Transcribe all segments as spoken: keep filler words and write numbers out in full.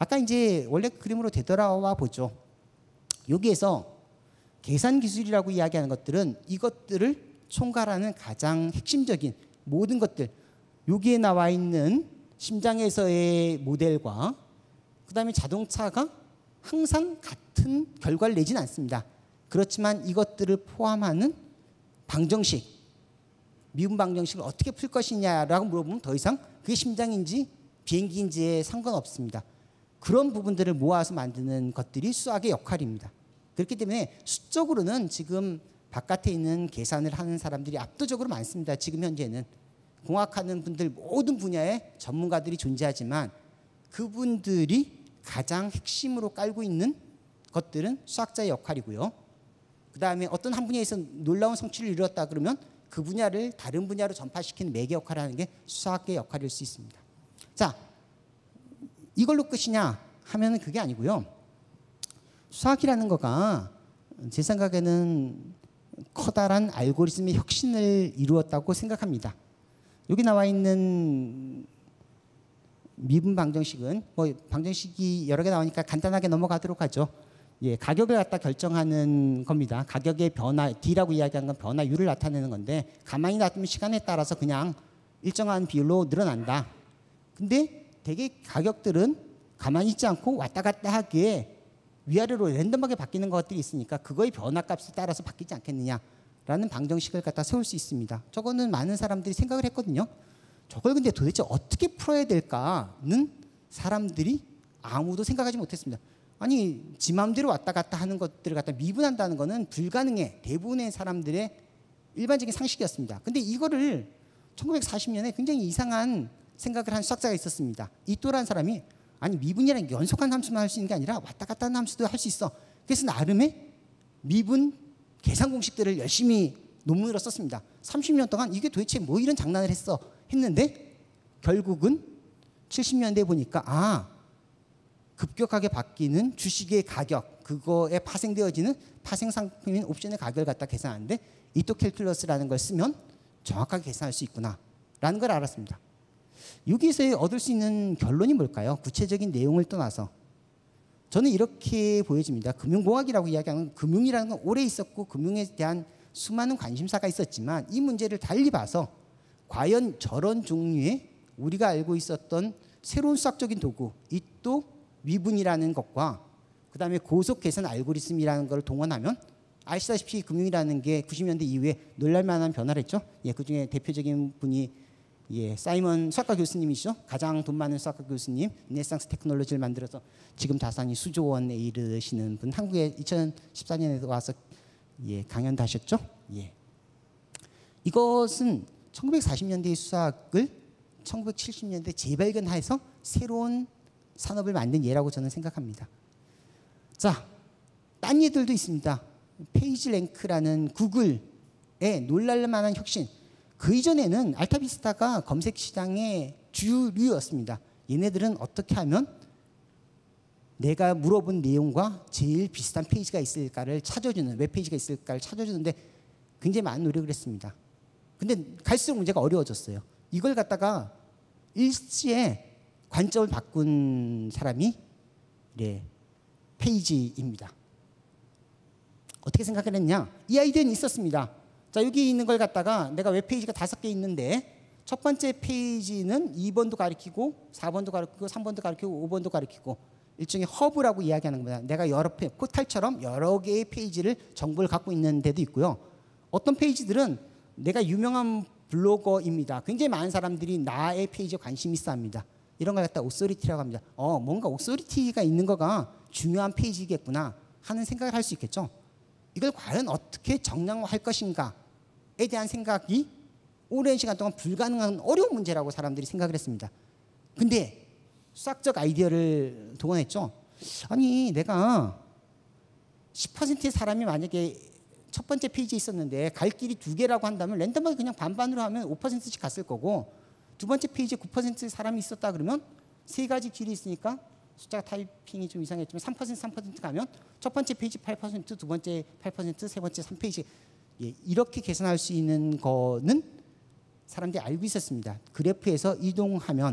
아까 이제 원래 그림으로 되돌아와 보죠. 여기에서 계산 기술이라고 이야기하는 것들은 이것들을 총괄하는 가장 핵심적인 모든 것들, 여기에 나와 있는 심장에서의 모델과 그 다음에 자동차가 항상 같은 결과를 내지는 않습니다. 그렇지만 이것들을 포함하는 방정식, 미분 방정식을 어떻게 풀 것이냐라고 물어보면 더 이상 그게 심장인지 비행기인지에 상관없습니다. 그런 부분들을 모아서 만드는 것들이 수학의 역할입니다. 그렇기 때문에 수적으로는 지금 바깥에 있는 계산을 하는 사람들이 압도적으로 많습니다. 지금 현재는. 공학하는 분들 모든 분야의 전문가들이 존재하지만 그분들이 가장 핵심으로 깔고 있는 것들은 수학자의 역할이고요. 그 다음에 어떤 한 분야에서 놀라운 성취를 이루었다 그러면 그 분야를 다른 분야로 전파시키는 매개 역할을 하는 게 수학의 역할일 수 있습니다. 자, 이걸로 끝이냐 하면 그게 아니고요. 수학이라는 거가 제 생각에는 커다란 알고리즘의 혁신을 이루었다고 생각합니다. 여기 나와 있는 미분 방정식은 뭐 방정식이 여러 개 나오니까 간단하게 넘어가도록 하죠. 예, 가격을 갖다 결정하는 겁니다. 가격의 변화, D라고 이야기하는 건 변화율을 나타내는 건데 가만히 놔두면 시간에 따라서 그냥 일정한 비율로 늘어난다. 근데 대개 가격들은 가만히 있지 않고 왔다 갔다 하기에 위아래로 랜덤하게 바뀌는 것들이 있으니까 그거의 변화값에 따라서 바뀌지 않겠느냐라는 방정식을 갖다 세울 수 있습니다. 저거는 많은 사람들이 생각을 했거든요. 저걸 근데 도대체 어떻게 풀어야 될까는 사람들이 아무도 생각하지 못했습니다. 아니 지 마음대로 왔다 갔다 하는 것들을 갖다 미분한다는 거는 불가능해. 대부분의 사람들의 일반적인 상식이었습니다. 근데 이거를 천구백사십 년에 굉장히 이상한 생각을 한 수학자가 있었습니다. 이또라는 사람이 아니 미분이라는 게 연속한 함수만 할 수 있는 게 아니라 왔다 갔다 하는 함수도 할 수 있어. 그래서 나름의 미분 계산 공식들을 열심히 논문으로 썼습니다. 삼십 년 동안 이게 도대체 뭐 이런 장난을 했어 했는데 결국은 칠십 년대에 보니까 아 급격하게 바뀌는 주식의 가격, 그거에 파생되어지는 파생 상품인 옵션의 가격을 갖다 계산하는데 이또 캘큘러스라는 걸 쓰면 정확하게 계산할 수 있구나라는 걸 알았습니다. 여기서 얻을 수 있는 결론이 뭘까요? 구체적인 내용을 떠나서 저는 이렇게 보여집니다. 금융공학이라고 이야기하는 금융이라는 건 오래 있었고 금융에 대한 수많은 관심사가 있었지만 이 문제를 달리 봐서 과연 저런 종류의 우리가 알고 있었던 새로운 수학적인 도구, 이 또 미분이라는 것과 그 다음에 고속 계산 알고리즘이라는 걸 동원하면 아시다시피 금융이라는 게 구십 년대 이후에 놀랄만한 변화를 했죠. 예, 그 중에 대표적인 분이 예, 사이먼 수학과 교수님이시죠. 가장 돈 많은 수학과 교수님, 르네상스 테크놀로지를 만들어서 지금 자산이 수조 원에 이르시는 분, 한국에 이천십사 년에도 와서 예, 강연도 하셨죠. 예. 이것은 천구백사십 년대의 수학을 천구백칠십 년대 재발견해서 새로운 산업을 만든 예라고 저는 생각합니다. 자, 딴 예들도 있습니다. 페이지랭크라는 구글의 놀랄만한 혁신. 그 이전에는 알타비스타가 검색 시장의 주류였습니다. 얘네들은 어떻게 하면 내가 물어본 내용과 제일 비슷한 페이지가 있을까를 찾아주는, 웹페이지가 있을까를 찾아주는데 굉장히 많은 노력을 했습니다. 근데 갈수록 문제가 어려워졌어요. 이걸 갖다가 일시에 관점을 바꾼 사람이 네, 페이지입니다. 어떻게 생각을 했냐? 이 아이디어는 있었습니다. 자, 여기 있는 걸 갖다가 내가 웹페이지가 다섯 개 있는데 첫 번째 페이지는 이 번도 가리키고 사 번도 가리키고 삼 번도 가리키고 오 번도 가리키고 일종의 허브라고 이야기하는 겁니다. 내가 여러 페이지, 포탈처럼 여러 개의 페이지를 정보를 갖고 있는 데도 있고요. 어떤 페이지들은 내가 유명한 블로거입니다. 굉장히 많은 사람들이 나의 페이지에 관심이 있어 합니다. 이런 걸 갖다 오소리티라고 합니다. 어, 뭔가 오소리티가 있는 거가 중요한 페이지겠구나 하는 생각을 할 수 있겠죠. 이걸 과연 어떻게 정량화할 것인가에 대한 생각이 오랜 시간 동안 불가능한 어려운 문제라고 사람들이 생각을 했습니다. 근데 수학적 아이디어를 동원했죠. 아니 내가 십 퍼센트의 사람이 만약에 첫 번째 페이지에 있었는데 갈 길이 두 개라고 한다면 랜덤하게 그냥 반반으로 하면 오 퍼센트씩 갔을 거고 두 번째 페이지에 구 퍼센트 사람이 있었다 그러면 세 가지 길이 있으니까 숫자 타이핑이 좀 이상했지만 삼 퍼센트 삼 퍼센트 가면 첫 번째 페이지 팔 퍼센트, 두 번째 팔 퍼센트, 세 번째 삼 페이지 예, 이렇게 계산할 수 있는 거는 사람들이 알고 있었습니다. 그래프에서 이동하면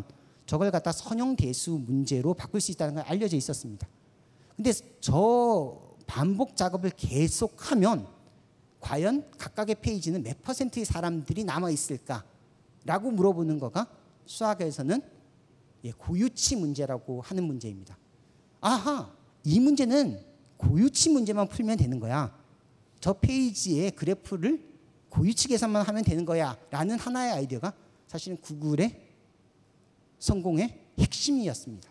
저걸 갖다 선형대수 문제로 바꿀 수 있다는 걸 알려져 있었습니다. 근데 저 반복 작업을 계속하면 과연 각각의 페이지는 몇 퍼센트의 사람들이 남아 있을까라고 물어보는 거가 수학에서는 고유치 문제라고 하는 문제입니다. 아하, 이 문제는 고유치 문제만 풀면 되는 거야. 저 페이지의 그래프를 고유치 계산만 하면 되는 거야 라는 하나의 아이디어가 사실은 구글의 성공의 핵심이었습니다.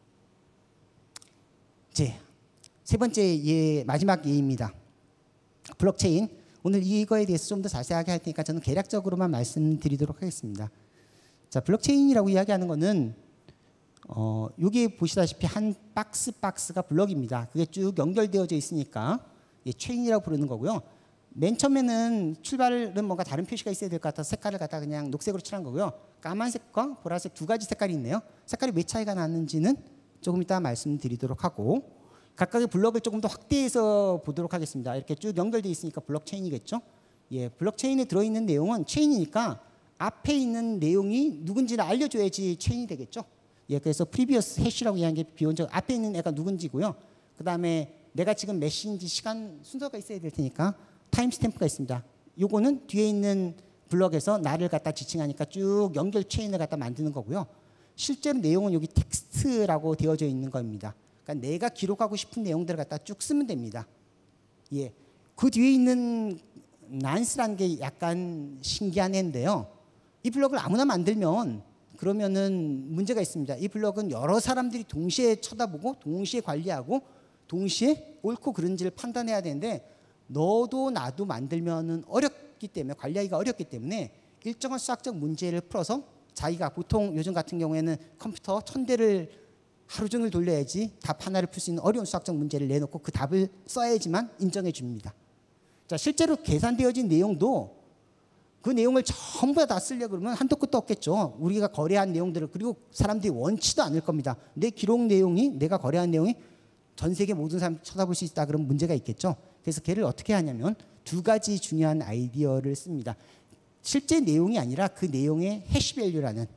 이제 세 번째 예, 마지막 예입니다. 블록체인. 오늘 이거에 대해서 좀 더 자세하게 할 테니까 저는 개략적으로만 말씀드리도록 하겠습니다. 자, 블록체인이라고 이야기하는 거는 어, 여기 보시다시피 한 박스 박스가 블럭입니다. 그게 쭉 연결되어져 있으니까 예, 체인이라고 부르는 거고요. 맨 처음에는 출발은 뭔가 다른 표시가 있어야 될 것 같아서 색깔을 갖다 그냥 녹색으로 칠한 거고요. 까만색과 보라색 두 가지 색깔이 있네요. 색깔이 왜 차이가 나는지는 조금 이따 말씀드리도록 하고, 각각의 블럭을 조금 더 확대해서 보도록 하겠습니다. 이렇게 쭉 연결되어 있으니까 블록체인이겠죠. 예, 블록체인에 들어있는 내용은 체인이니까 앞에 있는 내용이 누군지를 알려줘야지 체인이 되겠죠. 예, 그래서 previous hash라고 이야기하는 게 비원적 앞에 있는 애가 누군지고요. 그 다음에 내가 지금 몇 시인지 시간 순서가 있어야 될 테니까 타임 스탬프가 있습니다. 요거는 뒤에 있는 블럭에서 나를 갖다 지칭하니까 쭉 연결 체인을 갖다 만드는 거고요. 실제로 내용은 여기 텍스트라고 되어져 있는 겁니다. 그러니까 내가 기록하고 싶은 내용들을 갖다 쭉 쓰면 됩니다. 예, 그 뒤에 있는 난스라는 게 약간 신기한 애인데요. 이 블럭을 아무나 만들면 그러면은 문제가 있습니다. 이 블럭은 여러 사람들이 동시에 쳐다보고 동시에 관리하고 동시에 옳고 그른지를 판단해야 되는데 너도 나도 만들면은 어렵기 때문에 관리하기가 어렵기 때문에 일정한 수학적 문제를 풀어서 자기가 보통 요즘 같은 경우에는 컴퓨터 천 대를 하루 종일 돌려야지 답 하나를 풀 수 있는 어려운 수학적 문제를 내놓고 그 답을 써야지만 인정해 줍니다. 자, 실제로 계산되어진 내용도 그 내용을 전부 다 쓰려고 그러면 한도 끝도 없겠죠. 우리가 거래한 내용들을, 그리고 사람들이 원치도 않을 겁니다. 내 기록 내용이, 내가 거래한 내용이 전 세계 모든 사람이 쳐다볼 수 있다 그러면 문제가 있겠죠. 그래서 걔를 어떻게 하냐면 두 가지 중요한 아이디어를 씁니다. 실제 내용이 아니라 그 내용의 해시밸류라는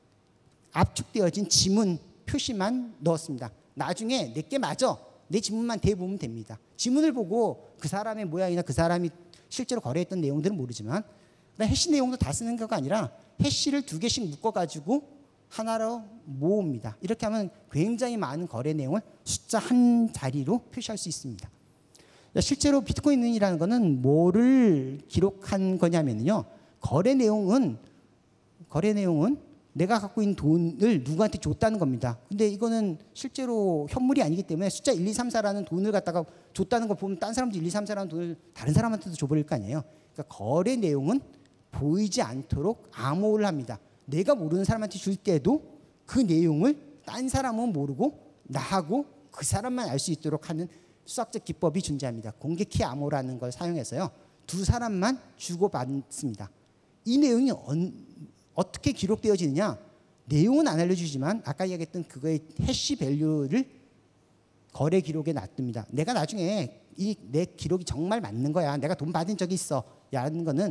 압축되어진 지문 표시만 넣었습니다. 나중에 내게 맞아. 내 지문만 대보면 됩니다. 지문을 보고 그 사람의 모양이나 그 사람이 실제로 거래했던 내용들은 모르지만 해시 내용도 다 쓰는 거가 아니라 해시를 두 개씩 묶어가지고 하나로 모읍니다. 이렇게 하면 굉장히 많은 거래 내용을 숫자 한 자리로 표시할 수 있습니다. 실제로 비트코인이라는 거는 뭐를 기록한 거냐면요. 거래 내용은 거래 내용은 내가 갖고 있는 돈을 누구한테 줬다는 겁니다. 근데 이거는 실제로 현물이 아니기 때문에 숫자 일, 이, 삼, 사라는 돈을 갖다가 줬다는 걸 보면 딴 사람도 일, 이, 삼, 사라는 돈을 다른 사람한테도 줘버릴 거 아니에요. 그러니까 거래 내용은 보이지 않도록 암호를 합니다. 내가 모르는 사람한테 줄 때도 그 내용을 딴 사람은 모르고 나하고 그 사람만 알 수 있도록 하는 수학적 기법이 존재합니다. 공개키 암호라는 걸 사용해서요. 두 사람만 주고받습니다. 이 내용이 언, 어떻게 기록되어지느냐? 내용은 안 알려주지만 아까 이야기했던 그거의 해시 밸류를 거래 기록에 놔둡니다. 내가 나중에 이 내 기록이 정말 맞는 거야. 내가 돈 받은 적이 있어. 라는 거는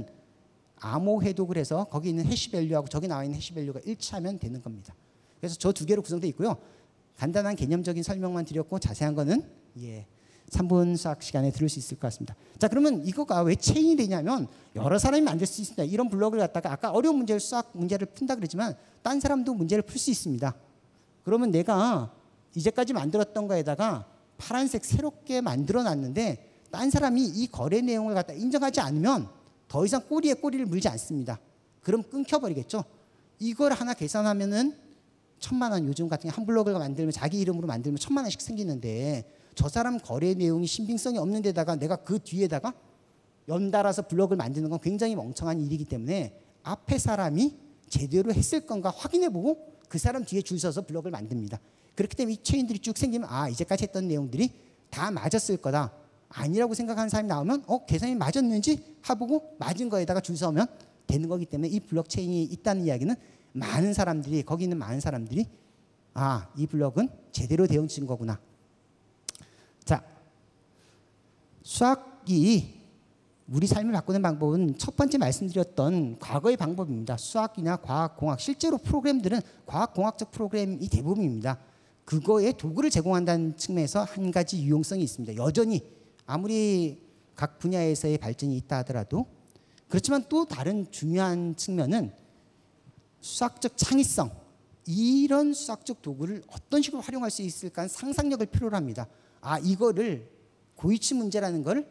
암호 해독을 해서 거기 있는 해시 밸류하고 저기 나와 있는 해시 밸류가 일치하면 되는 겁니다. 그래서 저 두 개로 구성되어 있고요. 간단한 개념적인 설명만 드렸고 자세한 거는 예, 삼 분 수학 시간에 들을 수 있을 것 같습니다. 자, 그러면 이거가 왜 체인이 되냐면 여러 사람이 만들 수 있습니다. 이런 블록을 갖다가 아까 어려운 문제를 수학 문제를 푼다 그러지만 딴 사람도 문제를 풀 수 있습니다. 그러면 내가 이제까지 만들었던 거에다가 파란색 새롭게 만들어 놨는데 딴 사람이 이 거래 내용을 갖다 인정하지 않으면 더 이상 꼬리에 꼬리를 물지 않습니다. 그럼 끊겨버리겠죠. 이걸 하나 계산하면은 천만 원, 요즘 같은 한 블록을 만들면 자기 이름으로 만들면 천만 원씩 생기는데 저 사람 거래 내용이 신빙성이 없는 데다가 내가 그 뒤에다가 연달아서 블록을 만드는 건 굉장히 멍청한 일이기 때문에 앞에 사람이 제대로 했을 건가 확인해보고 그 사람 뒤에 줄 서서 블록을 만듭니다. 그렇기 때문에 이 체인들이 쭉 생기면 아, 이제까지 했던 내용들이 다 맞았을 거다. 아니라고 생각하는 사람이 나오면 어, 계산이 맞았는지 해보고 맞은 거에다가 줄 서면 되는 거기 때문에 이 블록체인이 있다는 이야기는 많은 사람들이, 거기 있는 많은 사람들이 아, 이 블록은 제대로 되어진 거구나. 자, 수학이 우리 삶을 바꾸는 방법은 첫 번째 말씀드렸던 과거의 방법입니다. 수학이나 과학공학, 실제로 프로그램들은 과학공학적 프로그램이 대부분입니다. 그거에 도구를 제공한다는 측면에서 한 가지 유용성이 있습니다. 여전히 아무리 각 분야에서의 발전이 있다 하더라도. 그렇지만 또 다른 중요한 측면은 수학적 창의성, 이런 수학적 도구를 어떤 식으로 활용할 수 있을까 하는 상상력을 필요로 합니다. 아, 이거를 고위치 문제라는 걸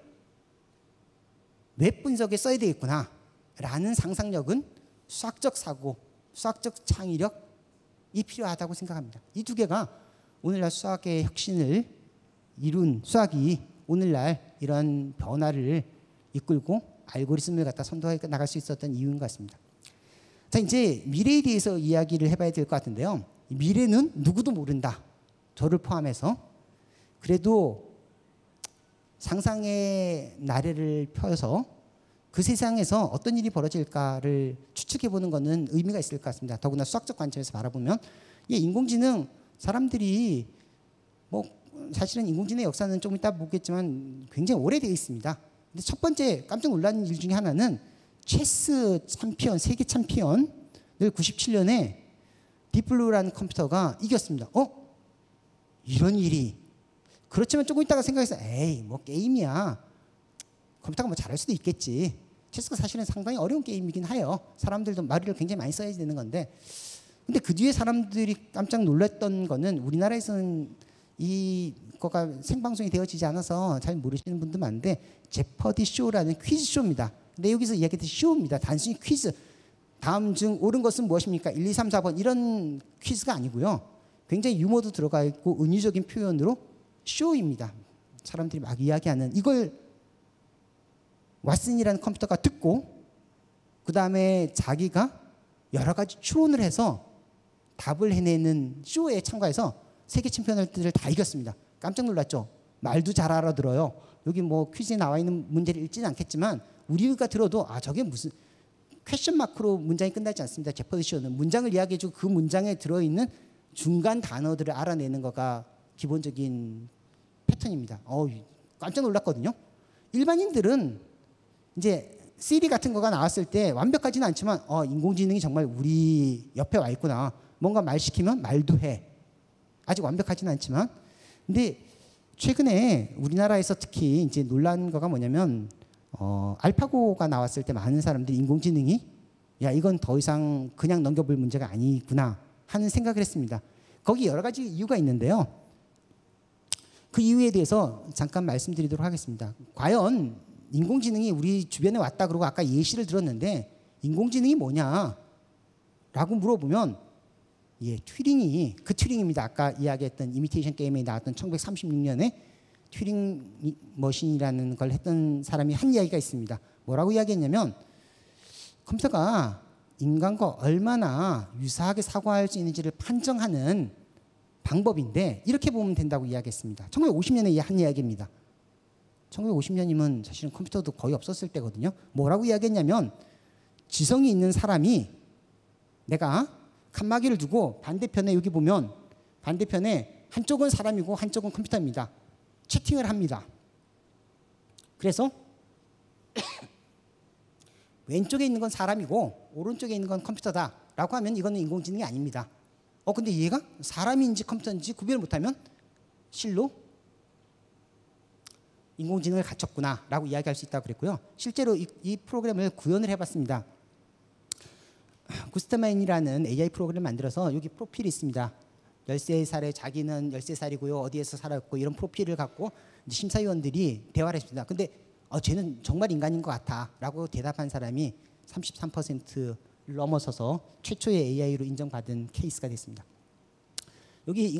웹 분석에 써야 되겠구나 라는 상상력은 수학적 사고, 수학적 창의력이 필요하다고 생각합니다. 이 두 개가 오늘날 수학의 혁신을 이룬, 수학이 오늘날 이런 변화를 이끌고 알고리즘을 갖다 선도해 나갈 수 있었던 이유인 것 같습니다. 자, 이제 미래에 대해서 이야기를 해봐야 될 것 같은데요. 미래는 누구도 모른다. 저를 포함해서. 그래도 상상의 나래를 펴서 그 세상에서 어떤 일이 벌어질까를 추측해보는 것은 의미가 있을 것 같습니다. 더구나 수학적 관점에서 바라보면 예, 인공지능 사람들이 뭐 사실은 인공지능의 역사는 좀 이따 보겠지만 굉장히 오래되어 있습니다. 근데 첫 번째 깜짝 놀란 일 중에 하나는 체스 챔피언, 세계 챔피언을 구십칠 년에 딥블루라는 컴퓨터가 이겼습니다. 어? 이런 일이. 그렇지만 조금 있다가 생각해서 에이 뭐 게임이야. 컴퓨터가 뭐 잘할 수도 있겠지. 체스가 사실은 상당히 어려운 게임이긴 해요. 사람들도 머리를 굉장히 많이 써야 되는 건데. 근데 그 뒤에 사람들이 깜짝 놀랐던 거는 우리나라에서는 이거가 생방송이 되어지지 않아서 잘 모르시는 분도 많은데 제퍼디 쇼라는 퀴즈 쇼입니다. 근데 여기서 이야기했듯이 쇼입니다. 단순히 퀴즈. 다음 중 옳은 것은 무엇입니까? 일, 이, 삼, 사 번 이런 퀴즈가 아니고요. 굉장히 유머도 들어가 있고 은유적인 표현으로 쇼입니다. 사람들이 막 이야기하는 이걸 왓슨이라는 컴퓨터가 듣고 그 다음에 자기가 여러 가지 추론을 해서 답을 해내는 쇼에 참가해서 세계 챔피언들을 다 이겼습니다. 깜짝 놀랐죠? 말도 잘 알아들어요. 여기 뭐 퀴즈에 나와 있는 문제를 읽지는 않겠지만 우리가 들어도 아 저게 무슨 퀘션 마크로 문장이 끝나지 않습니다. 제퍼디 쇼는 문장을 이야기해주고 그 문장에 들어있는 중간 단어들을 알아내는 거가 기본적인 패턴입니다. 어, 깜짝 놀랐거든요. 일반인들은 이제 시리 같은 거가 나왔을 때 완벽하지는 않지만 어, 인공지능이 정말 우리 옆에 와 있구나. 뭔가 말 시키면 말도 해. 아직 완벽하지는 않지만. 근데 최근에 우리나라에서 특히 이제 놀란 거가 뭐냐면 어, 알파고가 나왔을 때 많은 사람들이 인공지능이 야 이건 더 이상 그냥 넘겨볼 문제가 아니구나 하는 생각을 했습니다. 거기 여러 가지 이유가 있는데요. 그 이유에 대해서 잠깐 말씀드리도록 하겠습니다. 과연 인공지능이 우리 주변에 왔다 그러고 아까 예시를 들었는데 인공지능이 뭐냐 라고 물어보면 예, 튜링이 그 튜링입니다. 아까 이야기했던 이미테이션 게임에 나왔던 천구백삼십육 년에 튜링 머신이라는 걸 했던 사람이 한 이야기가 있습니다. 뭐라고 이야기했냐면 컴퓨터가 인간과 얼마나 유사하게 사고할 수 있는지를 판정하는 방법인데 이렇게 보면 된다고 이야기했습니다. 천구백오십 년에 한 이야기입니다. 천구백오십 년이면 사실은 컴퓨터도 거의 없었을 때거든요. 뭐라고 이야기했냐면 지성이 있는 사람이 내가 칸막이를 두고 반대편에 여기 보면 반대편에 한쪽은 사람이고 한쪽은 컴퓨터입니다. 채팅을 합니다. 그래서 왼쪽에 있는 건 사람이고 오른쪽에 있는 건 컴퓨터다라고 하면 이거는 인공지능이 아닙니다. 어 근데 얘가 사람인지 컴퓨터인지 구별을 못하면 실로 인공지능을 갖췄구나라고 이야기할 수 있다고 그랬고요. 실제로 이, 이 프로그램을 구현을 해봤습니다. 구스타만이라는 에이아이 프로그램을 만들어서 여기 프로필이 있습니다. 열세 살에 자기는 열세 살이고요. 어디에서 살았고 이런 프로필을 갖고 심사위원들이 대화를 했습니다. 근데 어, 쟤는 정말 인간인 것 같아 라고 대답한 사람이 삼십삼 퍼센트를 넘어서서 최초의 에이아이로 인정받은 케이스가 됐습니다. 여기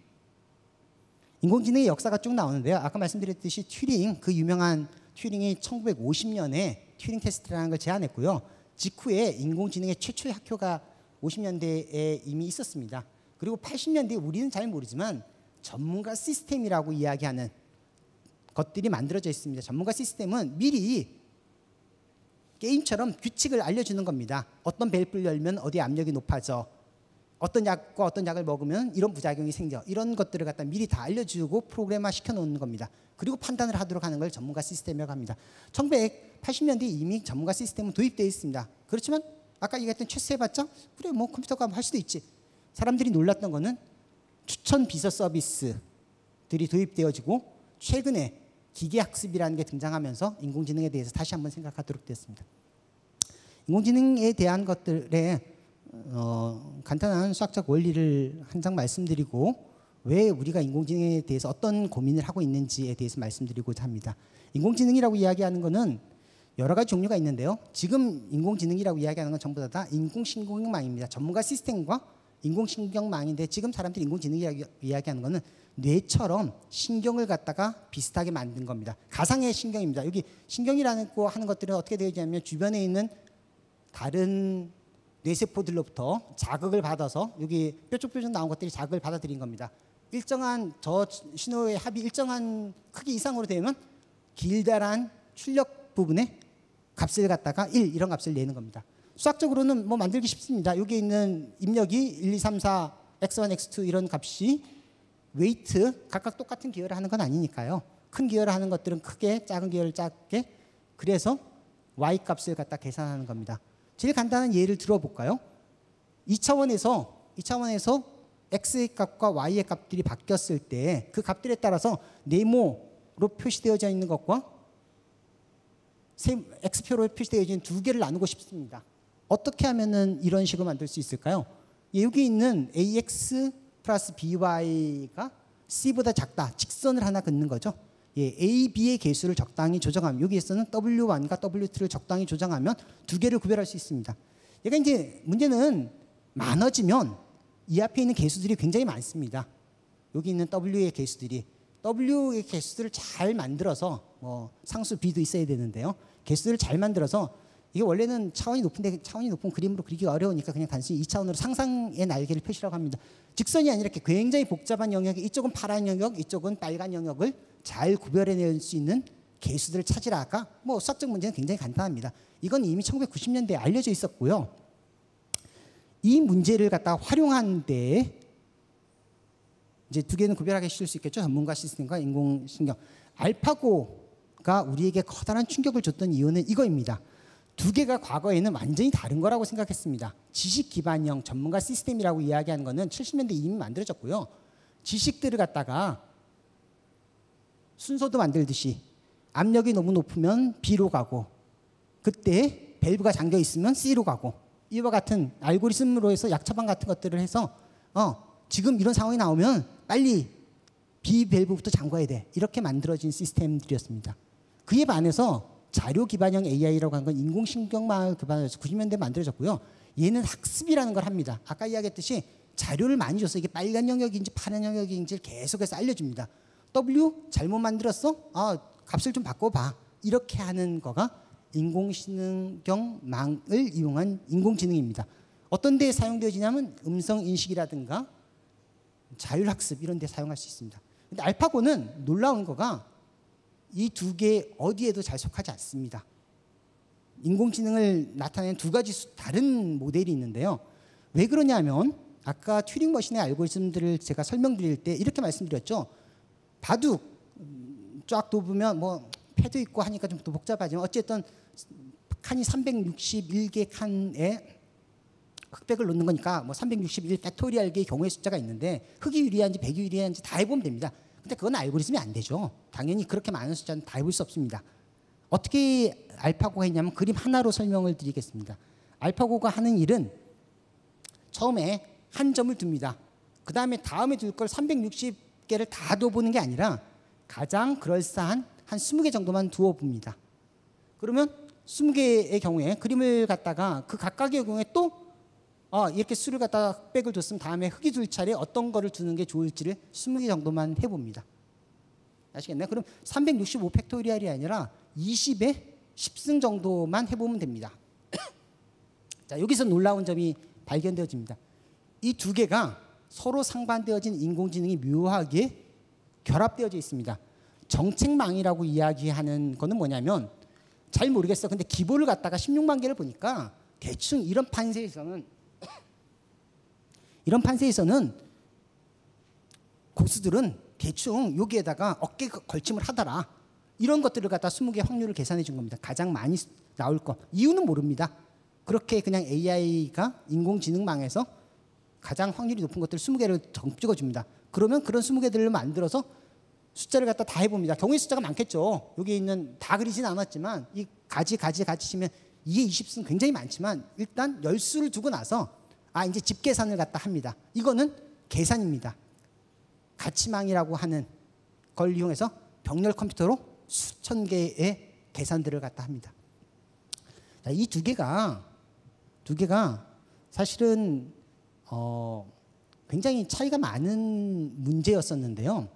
인공지능의 역사가 쭉 나오는데요. 아까 말씀드렸듯이 튜링, 그 유명한 튜링이 천구백오십 년에 튜링 테스트라는 걸 제안했고요. 직후에 인공지능의 최초의 학교가 오십 년대에 이미 있었습니다. 그리고 팔십 년대에 우리는 잘 모르지만 전문가 시스템이라고 이야기하는 것들이 만들어져 있습니다. 전문가 시스템은 미리 게임처럼 규칙을 알려주는 겁니다. 어떤 밸브를 열면 어디 압력이 높아져. 어떤 약과 어떤 약을 먹으면 이런 부작용이 생겨. 이런 것들을 갖다 미리 다 알려주고 프로그램화 시켜놓는 겁니다. 그리고 판단을 하도록 하는 걸 전문가 시스템이라고 합니다. 천구백팔십 년대에 이미 전문가 시스템은 도입되어 있습니다. 그렇지만 아까 얘기했던 최스 해봤자 그래 뭐 컴퓨터가 할 수도 있지. 사람들이 놀랐던 거는 추천 비서 서비스들이 도입되어지고 최근에 기계학습이라는 게 등장하면서 인공지능에 대해서 다시 한번 생각하도록 되었습니다. 인공지능에 대한 것들에 어, 간단한 수학적 원리를 한 장 말씀드리고 왜 우리가 인공지능에 대해서 어떤 고민을 하고 있는지에 대해서 말씀드리고자 합니다. 인공지능이라고 이야기하는 것은 여러 가지 종류가 있는데요. 지금 인공지능이라고 이야기하는 건 전부 다 인공신경망입니다. 전문가 시스템과 인공신경망인데 지금 사람들이 인공지능이라고 이야기하는 것은 뇌처럼 신경을 갖다가 비슷하게 만든 겁니다. 가상의 신경입니다. 여기 신경이라는 거 하는 것들은 어떻게 되어 있냐면 주변에 있는 다른 뇌세포들로부터 자극을 받아서 여기 뾰족뾰족 나온 것들이 자극을 받아들인 겁니다. 일정한 저 신호의 합이 일정한 크기 이상으로 되면 길다란 출력 부분에 값을 갖다가 일 이런 값을 내는 겁니다. 수학적으로는 뭐 만들기 쉽습니다. 여기 있는 입력이 일, 이, 삼, 사, 엑스 원, 엑스 투 이런 값이 웨이트 각각 똑같은 기호를 하는 건 아니니까요. 큰 기호를 하는 것들은 크게, 작은 기호를 작게. 그래서 y 값을 갖다 계산하는 겁니다. 제일 간단한 예를 들어볼까요? 이 차원에서 이 차원에서 x의 값과 y의 값들이 바뀌었을 때 그 값들에 따라서 네모로 표시되어져 있는 것과 x표로 표시되어져 있는 두 개를 나누고 싶습니다. 어떻게 하면은 이런 식으로 만들 수 있을까요? 여기 있는 ax 플러스 by가 c보다 작다. 직선을 하나 긋는 거죠. 예, A, B의 개수를 적당히 조정하면 여기에서는 더블유 원과 더블유 투를 적당히 조정하면 두 개를 구별할 수 있습니다. 얘가 이제 문제는 많아지면 이 앞에 있는 개수들이 굉장히 많습니다. 여기 있는 W의 개수들이 W의 개수들을 잘 만들어서 뭐 상수 B도 있어야 되는데요. 개수를 잘 만들어서 이게 원래는 차원이 높은데 차원이 높은 그림으로 그리기가 어려우니까 그냥 단순히 이 차원으로 상상의 날개를 펼치라고 합니다. 직선이 아니라 이렇게 굉장히 복잡한 영역이 이쪽은 파란 영역, 이쪽은 빨간 영역을 잘 구별해낼 수 있는 개수들을 찾으라가 뭐 수학적 문제는 굉장히 간단합니다. 이건 이미 천구백구십 년대에 알려져 있었고요. 이 문제를 갖다 활용한 데에 이제 두 개는 구별하기 쉬울 수 있겠죠. 전문가 시스템과 인공신경. 알파고가 우리에게 커다란 충격을 줬던 이유는 이거입니다. 두 개가 과거에는 완전히 다른 거라고 생각했습니다. 지식 기반형 전문가 시스템이라고 이야기하는 거는 칠십 년대 이미 만들어졌고요. 지식들을 갖다가 순서도 만들듯이 압력이 너무 높으면 B로 가고 그때 밸브가 잠겨 있으면 C로 가고 이와 같은 알고리즘으로 해서 약처방 같은 것들을 해서 어, 지금 이런 상황이 나오면 빨리 B 밸브부터 잠궈야 돼. 이렇게 만들어진 시스템들이었습니다. 그에 반해서 자료 기반형 에이아이라고 하는 건 인공신경망을 기반으로 구십 년대에 만들어졌고요. 얘는 학습이라는 걸 합니다. 아까 이야기했듯이 자료를 많이 줘서 이게 빨간 영역인지 파란 영역인지 계속해서 알려줍니다. W 잘못 만들었어? 아, 값을 좀 바꿔봐. 이렇게 하는 거가 인공신경망을 이용한 인공지능입니다. 어떤 데에 사용되어지냐면 음성인식이라든가 자율학습 이런 데 사용할 수 있습니다. 근데 알파고는 놀라운 거가 이 두 개 어디에도 잘 속하지 않습니다. 인공지능을 나타내는 두 가지 다른 모델이 있는데요. 왜 그러냐면 아까 튜링 머신의 알고리즘들을 제가 설명드릴 때 이렇게 말씀드렸죠. 바둑 쫙 돕으면 뭐 패도 있고 하니까 좀 더 복잡하지만 어쨌든 칸이 삼백육십일 개 칸에 흑백을 놓는 거니까 뭐 삼백육십일 팩토리얼 개의 경우의 숫자가 있는데 흑이 유리한지 백이 유리한지 다 해보면 됩니다. 근데 그건 알고리즘이 안 되죠. 당연히 그렇게 많은 숫자는 다 해볼 수 없습니다. 어떻게 알파고가 했냐면 그림 하나로 설명을 드리겠습니다. 알파고가 하는 일은 처음에 한 점을 둡니다. 그 다음에 다음에 둘 걸 삼백육십 개를 다 둬보는 게 아니라 가장 그럴싸한 한 스무 개 정도만 두어봅니다. 그러면 스무 개의 경우에 그림을 갖다가 그 각각의 경우에 또 어, 이렇게 수를 갖다가 흑백을 뒀으면 다음에 흑이 둘 차례 어떤 거를 두는 게 좋을지를 스무 개 정도만 해봅니다. 아시겠나요? 그럼 삼백육십오 팩토리얼이 아니라 이십의 십 승 정도만 해보면 됩니다. 자, 여기서 놀라운 점이 발견되어집니다. 이 두 개가 서로 상반되어진 인공지능이 묘하게 결합되어져 있습니다. 정책망이라고 이야기하는 거는 뭐냐면 잘 모르겠어. 근데 기보를 갖다가 십육만 개를 보니까 대충 이런 판세에서는 이런 판세에서는 고수들은 대충 여기에다가 어깨 걸침을 하더라. 이런 것들을 갖다 스무 개 확률을 계산해 준 겁니다. 가장 많이 나올 거. 이유는 모릅니다. 그렇게 그냥 에이아이가 인공지능망에서 가장 확률이 높은 것들 스무 개를 찍어줍니다. 그러면 그런 스무 개들을 만들어서 숫자를 갖다 다 해봅니다. 경우의 숫자가 많겠죠. 여기 있는 다 그리진 않았지만 이 가지 가지 가지 치면 이에 이십 수는 굉장히 많지만 일단 열 수를 두고 나서 아 이제 집계산을 갖다 합니다. 이거는 계산입니다. 가치망이라고 하는 걸 이용해서 병렬 컴퓨터로 수천 개의 계산들을 갖다 합니다. 이 두 개가 두 개가 사실은 어, 굉장히 차이가 많은 문제였었는데요.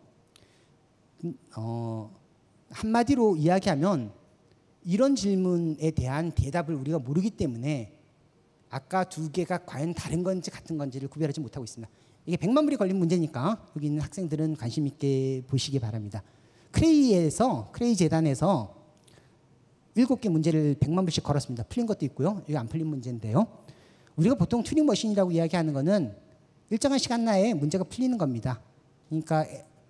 어, 한마디로 이야기하면 이런 질문에 대한 대답을 우리가 모르기 때문에 아까 두 개가 과연 다른 건지 같은 건지를 구별하지 못하고 있습니다. 이게 백만 불이 걸린 문제니까 여기 있는 학생들은 관심 있게 보시기 바랍니다. 크레이에서 크레이 재단에서 일곱 개 문제를 백만 불씩 걸었습니다. 풀린 것도 있고요. 이게 안 풀린 문제인데요. 우리가 보통 튜닝 머신이라고 이야기하는 거는 일정한 시간 내에 문제가 풀리는 겁니다. 그러니까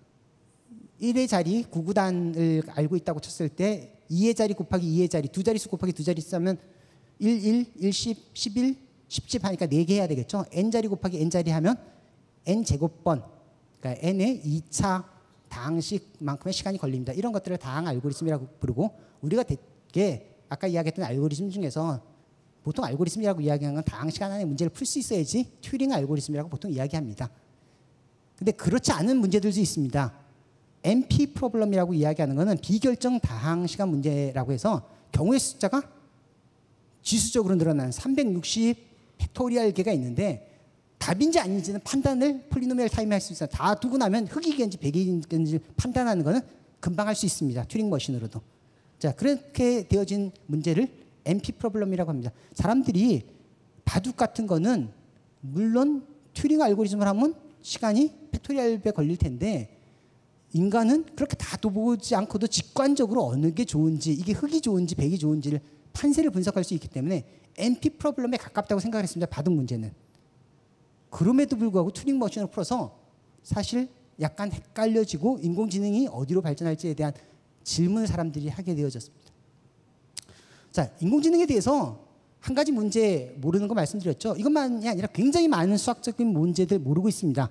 일의 자리 구구단을 알고 있다고 쳤을 때 이의 자리 곱하기 이의 자리 두 자릿수 곱하기 두 자릿수 하면 일, 일, 일, 십, 십일, 십집 하니까 네 개 해야 되겠죠. n 자리 곱하기 n 자리 하면 n 제곱번 그러니까 n의 이 차 다항식만큼의 시간이 걸립니다. 이런 것들을 다항 알고리즘이라고 부르고 우리가 되게 아까 이야기했던 알고리즘 중에서 보통 알고리즘이라고 이야기하는 건 다항 시간 안에 문제를 풀 수 있어야지 튜링 알고리즘이라고 보통 이야기합니다. 근데 그렇지 않은 문제들도 있습니다. 엠피 프로블럼이라고 이야기하는 것은 비결정 다항 시간 문제라고 해서 경우의 숫자가 지수적으로 늘어나는 삼백육십 팩토리얼 개가 있는데 답인지 아닌지는 판단을 폴리노미얼 타임에 할 수 있어요. 다 두고 나면 흑이겠는지 백이겠는지 판단하는 것은 금방 할 수 있습니다. 튜링 머신으로도. 자, 그렇게 되어진 문제를 엠피 프로블럼이라고 합니다. 사람들이 바둑 같은 거는 물론 튜링 알고리즘을 하면 시간이 팩토리얼 배 걸릴 텐데 인간은 그렇게 다 보지 않고도 직관적으로 어느 게 좋은지 이게 흑이 좋은지 백이 좋은지를 판세를 분석할 수 있기 때문에 엠피 프로블럼에 가깝다고 생각했습니다. 바둑 문제는. 그럼에도 불구하고 튜닝 머신을 풀어서 사실 약간 헷갈려지고 인공지능이 어디로 발전할지에 대한 질문을 사람들이 하게 되어졌습니다. 자, 인공지능에 대해서 한 가지 문제 모르는 거 말씀드렸죠. 이것만이 아니라 굉장히 많은 수학적인 문제들 모르고 있습니다.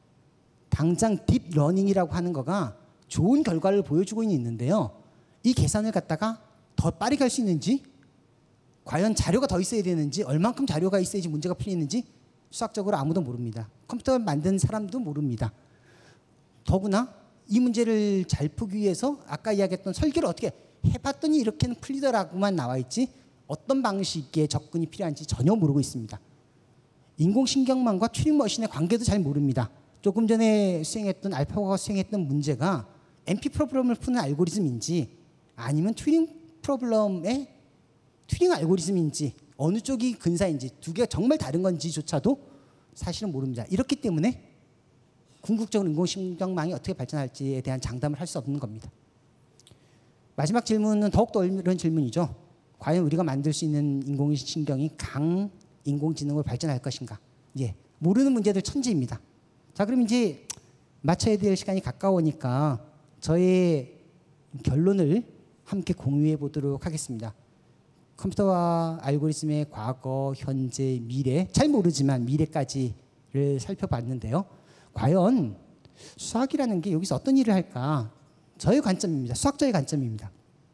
당장 딥러닝이라고 하는 거가 좋은 결과를 보여주고 있는데요. 이 계산을 갖다가 더 빠르게 할 수 있는지 과연 자료가 더 있어야 되는지 얼만큼 자료가 있어야지 문제가 풀리는지 수학적으로 아무도 모릅니다. 컴퓨터 만든 사람도 모릅니다. 더구나 이 문제를 잘 풀기 위해서 아까 이야기했던 설계를 어떻게 해봤더니 이렇게는 풀리더라고만 나와 있지 어떤 방식의 접근이 필요한지 전혀 모르고 있습니다. 인공신경망과 튜링 머신의 관계도 잘 모릅니다. 조금 전에 수행했던 알파고가 수행했던 문제가 엠피 프로블럼을 푸는 알고리즘인지 아니면 튜링 프로블럼의 튜링 알고리즘인지 어느 쪽이 근사인지 두 개가 정말 다른 건지조차도 사실은 모릅니다. 이렇기 때문에 궁극적으로 인공신경망이 어떻게 발전할지에 대한 장담을 할 수 없는 겁니다. 마지막 질문은 더욱더 어려운 질문이죠. 과연 우리가 만들 수 있는 인공신경이 강 인공지능으로 발전할 것인가? 예, 모르는 문제들 천지입니다. 자, 그럼 이제 마쳐야 될 시간이 가까우니까 저의 결론을 함께 공유해 보도록 하겠습니다. 컴퓨터와 알고리즘의 과거, 현재, 미래, 잘 모르지만 미래까지를 살펴봤는데요. 과연 수학이라는 게 여기서 어떤 일을 할까? 저의 관점입니다. 수학자의 관점입니다.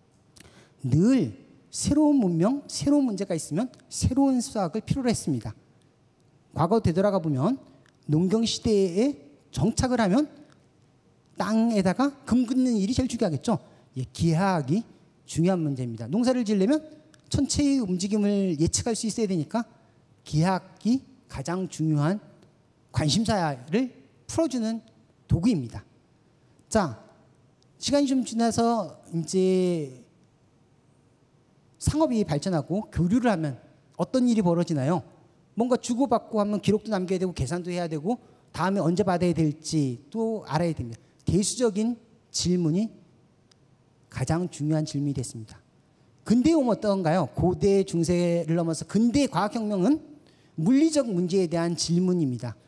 늘 새로운 문명, 새로운 문제가 있으면 새로운 수학을 필요로 했습니다. 과거 되돌아가 보면 농경시대에 정착을 하면 땅에다가 금 긋는 일이 제일 중요하겠죠. 예, 기하학이 중요한 문제입니다. 농사를 지으려면 천체의 움직임을 예측할 수 있어야 되니까 기하학이 가장 중요한 관심사를 풀어주는 도구입니다. 자, 시간이 좀 지나서 이제 상업이 발전하고 교류를 하면 어떤 일이 벌어지나요? 뭔가 주고받고 하면 기록도 남겨야 되고 계산도 해야 되고 다음에 언제 받아야 될지 또 알아야 됩니다. 대수적인 질문이 가장 중요한 질문이 됐습니다. 근대에 오면 어떤가요? 고대, 중세를 넘어서 근대의 과학혁명은 물리적 문제에 대한 질문입니다.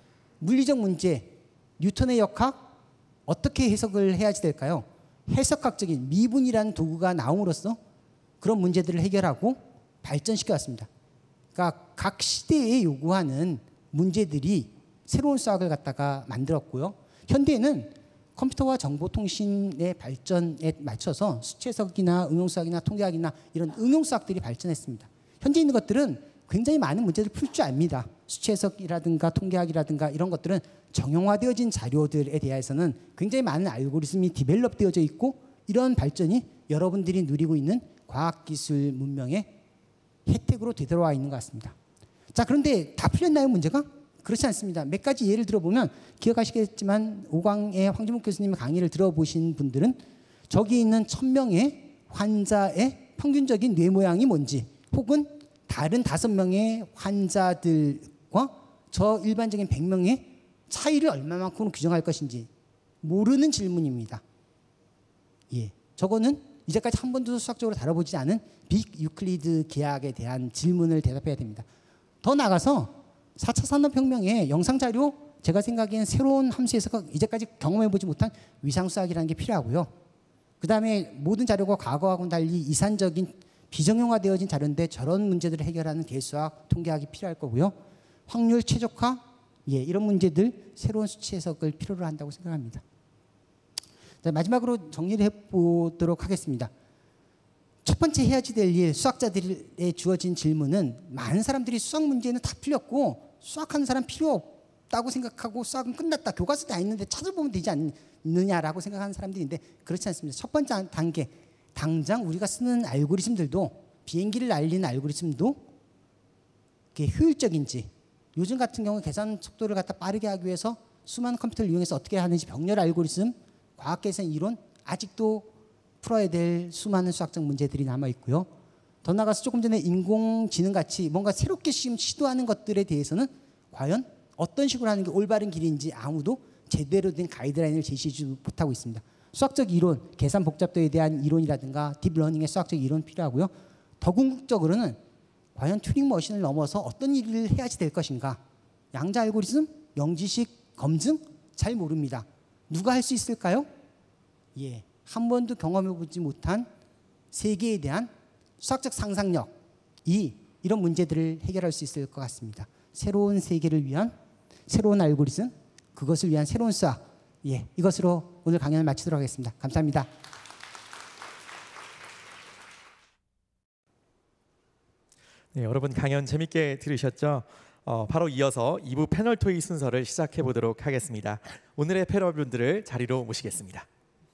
물리적 문제, 뉴턴의 역학 어떻게 해석을 해야지 될까요? 해석학적인 미분이라는 도구가 나옴으로써 그런 문제들을 해결하고 발전시켜 왔습니다. 그러니까 각 시대에 요구하는 문제들이 새로운 수학을 갖다가 만들었고요. 현대에는 컴퓨터와 정보통신의 발전에 맞춰서 수치해석이나 응용수학이나 통계학이나 이런 응용수학들이 발전했습니다. 현재 있는 것들은 굉장히 많은 문제들을 풀 줄 압니다. 수치해석이라든가 통계학이라든가 이런 것들은 정형화되어진 자료들에 대해서는 굉장히 많은 알고리즘이 디벨롭되어져 있고 이런 발전이 여러분들이 누리고 있는 과학기술 문명의 혜택으로 되돌아와 있는 것 같습니다. 자, 그런데 다 풀렸나요, 문제가? 그렇지 않습니다. 몇 가지 예를 들어보면 기억하시겠지만 오광의 황진묵 교수님의 강의를 들어보신 분들은 저기 있는 천 명의 환자의 평균적인 뇌 모양이 뭔지 혹은 다른 다섯 명의 환자들과 저 일반적인 백 명의 차이를 얼마만큼 규정할 것인지 모르는 질문입니다. 예, 저거는 이제까지 한 번도 수학적으로 다뤄보지 않은 빅 유클리드 계약에 대한 질문을 대답해야 됩니다. 더 나아가서 사 차 산업혁명의 영상자료, 제가 생각엔 새로운 함수에서 이제까지 경험해보지 못한 위상수학이라는 게 필요하고요. 그 다음에 모든 자료가 과거하고는 달리 이산적인 비정형화되어진 자료인데 저런 문제들을 해결하는 대수학, 통계학이 필요할 거고요. 확률 최적화, 예, 이런 문제들 새로운 수치 해석을 필요로 한다고 생각합니다. 자, 마지막으로 정리를 해보도록 하겠습니다. 첫 번째 해야지 될 일, 수학자들에 주어진 질문은 많은 사람들이 수학 문제는 다 풀렸고 수학하는 사람 필요 없다고 생각하고 수학은 끝났다, 교과서에 다 있는데 찾아보면 되지 않느냐라고 생각하는 사람들인데 그렇지 않습니다. 첫 번째 단계, 당장 우리가 쓰는 알고리즘들도, 비행기를 날리는 알고리즘도 그게 효율적인지, 요즘 같은 경우 계산 속도를 갖다 빠르게 하기 위해서 수많은 컴퓨터를 이용해서 어떻게 하는지 병렬 알고리즘, 과학계산 이론 아직도 풀어야 될 수많은 수학적 문제들이 남아 있고요. 더 나아가서 조금 전에 인공지능 같이 뭔가 새롭게 지금 시도하는 것들에 대해서는 과연 어떤 식으로 하는 게 올바른 길인지 아무도 제대로 된 가이드라인을 제시하지 못하고 있습니다. 수학적 이론, 계산 복잡도에 대한 이론이라든가 딥러닝의 수학적 이론 필요하고요. 더 궁극적으로는 과연 튜링 머신을 넘어서 어떤 일을 해야지 될 것인가. 양자 알고리즘, 영지식 검증 잘 모릅니다. 누가 할 수 있을까요? 예, 한 번도 경험해보지 못한 세계에 대한 수학적 상상력이 이런 문제들을 해결할 수 있을 것 같습니다. 새로운 세계를 위한 새로운 알고리즘, 그것을 위한 새로운 수학, 예, 이것으로 오늘 강연을 마치도록 하겠습니다. 감사합니다. 네, 여러분 강연 재밌게 들으셨죠? 어, 바로 이어서 이 부 패널 토의 순서를 시작해 보도록 하겠습니다. 오늘의 패널분들을 자리로 모시겠습니다.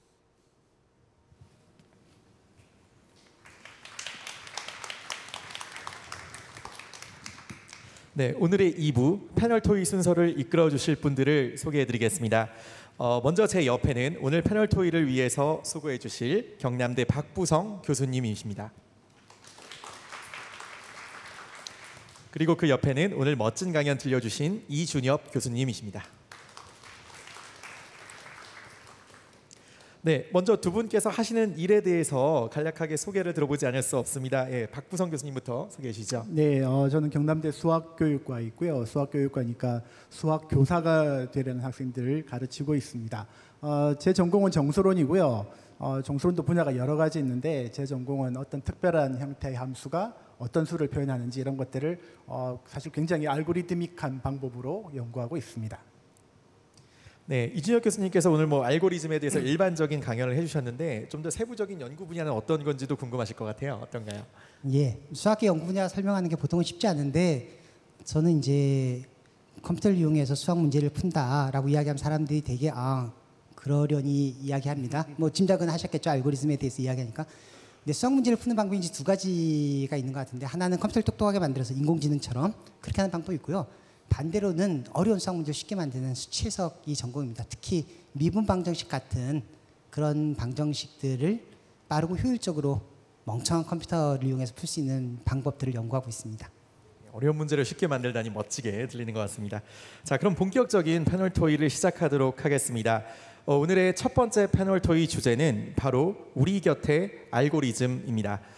네, 오늘의 이 부 패널 토의 순서를 이끌어 주실 분들을 소개해 드리겠습니다. 어, 먼저 제 옆에는 오늘 패널 토의를 위해서 수고해 주실 경남대 박부성 교수님이십니다. 그리고 그 옆에는 오늘 멋진 강연 들려주신 이준엽 교수님이십니다. 네, 먼저 두 분께서 하시는 일에 대해서 간략하게 소개를 들어보지 않을 수 없습니다. 예, 박부성 교수님부터 소개해 주시죠. 네, 어, 저는 경남대 수학교육과에 있고요. 수학교육과니까 수학교사가 되려는 학생들을 가르치고 있습니다. 어, 제 전공은 정수론이고요. 어, 정수론도 분야가 여러 가지 있는데 제 전공은 어떤 특별한 형태의 함수가 어떤 수를 표현하는지 이런 것들을 어, 사실 굉장히 알고리드믹한 방법으로 연구하고 있습니다. 네, 이준혁 교수님께서 오늘 뭐 알고리즘에 대해서 일반적인 강연을 해주셨는데 좀 더 세부적인 연구 분야는 어떤 건지도 궁금하실 것 같아요. 어떤가요? 예, 수학계 연구 분야 설명하는 게 보통은 쉽지 않은데 저는 이제 컴퓨터를 이용해서 수학 문제를 푼다라고 이야기하면 사람들이 되게 아 그러려니 이야기합니다. 뭐 짐작은 하셨겠죠, 알고리즘에 대해서 이야기하니까. 근데 수학 문제를 푸는 방법이 이제 두 가지가 있는 것 같은데 하나는 컴퓨터를 똑똑하게 만들어서 인공지능처럼 그렇게 하는 방법이 있고요. 반대로는 어려운 수학 문제를 쉽게 만드는 수치 해석이 전공입니다. 특히 미분 방정식 같은 그런 방정식들을 빠르고 효율적으로 멍청한 컴퓨터를 이용해서 풀 수 있는 방법들을 연구하고 있습니다. 어려운 문제를 쉽게 만들다니 멋지게 들리는 것 같습니다. 자, 그럼 본격적인 패널 토의를 시작하도록 하겠습니다. 어, 오늘의 첫 번째 패널 토의 주제는 바로 우리 곁의 알고리즘입니다.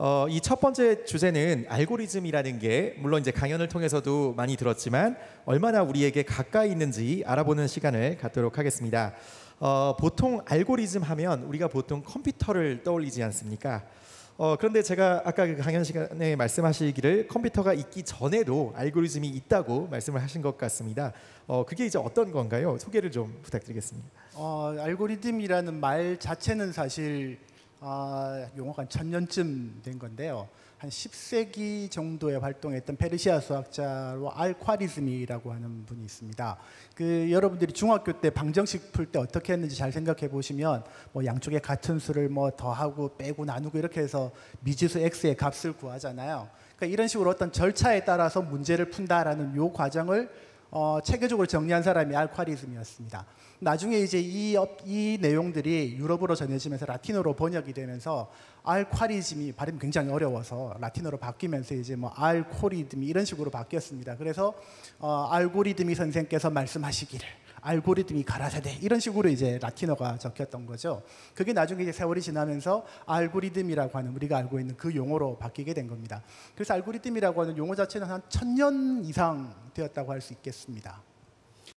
어, 이 첫 번째 주제는 알고리즘이라는 게 물론 이제 강연을 통해서도 많이 들었지만 얼마나 우리에게 가까이 있는지 알아보는 시간을 갖도록 하겠습니다. 어, 보통 알고리즘 하면 우리가 보통 컴퓨터를 떠올리지 않습니까? 어, 그런데 제가 아까 그 강연 시간에 말씀하시기를 컴퓨터가 있기 전에도 알고리즘이 있다고 말씀을 하신 것 같습니다. 어, 그게 이제 어떤 건가요? 소개를 좀 부탁드리겠습니다. 어, 알고리즘이라는 말 자체는 사실 아, 용어가 한 천년쯤 된 건데요. 한 십 세기 정도에 활동했던 페르시아 수학자로 알콰리즘이라고 하는 분이 있습니다. 그 여러분들이 중학교 때 방정식 풀 때 어떻게 했는지 잘 생각해 보시면 뭐 양쪽에 같은 수를 뭐 더하고 빼고 나누고 이렇게 해서 미지수 x의 값을 구하잖아요. 그러니까 이런 식으로 어떤 절차에 따라서 문제를 푼다라는 요 과정을 어, 체계적으로 정리한 사람이 알콰리즘이었습니다. 나중에 이제 이, 이 내용들이 유럽어로 전해지면서 라틴어로 번역이 되면서 알콰리즘이 발음이 굉장히 어려워서 라틴어로 바뀌면서 이제 뭐 알고리즘이 이런 식으로 바뀌었습니다. 그래서 어, 알고리즘이 선생께서 말씀하시기를 알고리즘이 가라사대 이런 식으로 이제 라틴어가 적혔던 거죠. 그게 나중에 이제 세월이 지나면서 알고리즘이라고 하는 우리가 알고 있는 그 용어로 바뀌게 된 겁니다. 그래서 알고리즘이라고 하는 용어 자체는 한 천 년 이상 되었다고 할 수 있겠습니다.